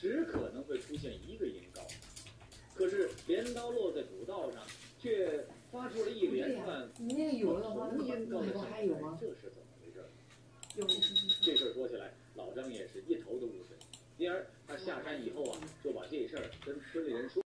只可能会出现一个音高。可是镰刀落在主道上，却发出了一连串你那个有的话， 同音高的声还有吗？ 这是怎么回事？ 有。 这事儿说起来，老张也是一头的雾水。因而他下山以后啊，就把这事儿跟村里人说。